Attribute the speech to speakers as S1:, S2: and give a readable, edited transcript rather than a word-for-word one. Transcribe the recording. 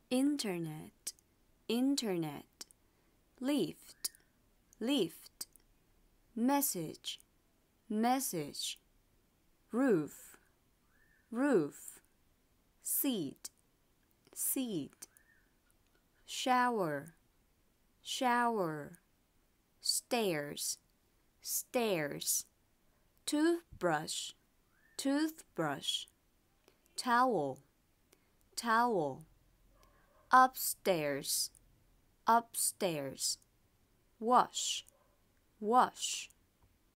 S1: internet, internet, lift, lift, message, message, roof, roof, seat, seat, shower, shower, stairs, stairs, toothbrush, toothbrush, towel, towel, upstairs, upstairs, wash, wash,